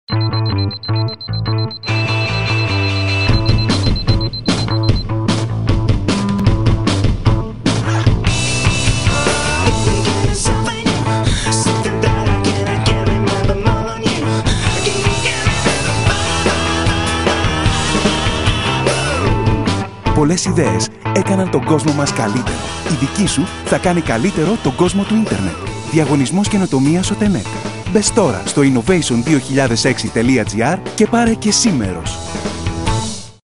Πολλές ιδέες έκαναν τον κόσμο μας καλύτερο. Η δική σου θα κάνει καλύτερο τον κόσμο του ίντερνετ. Διαγωνισμός καινοτομίας OTENET. Μπες τώρα στο innovation2006.gr και πάρε και εσύ μέρος.